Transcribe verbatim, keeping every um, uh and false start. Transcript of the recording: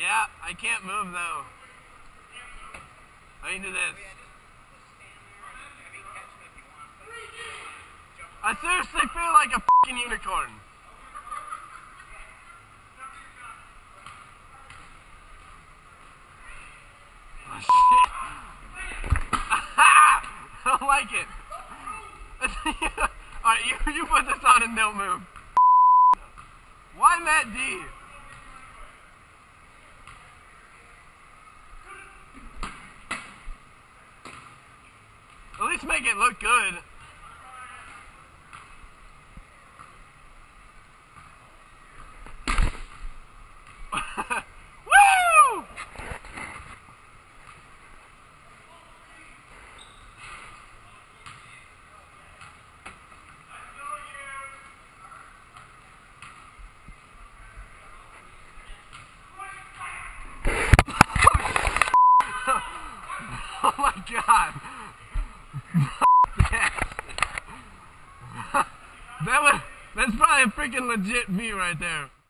Yeah, I can't move though. I can do this. I seriously feel like a fucking unicorn. Oh shit. I don't like it. Alright, you, you put this on and don't move. Why Matt D? At least make it look good. Woo! Oh my god. That was, that's probably a freaking legit view right there.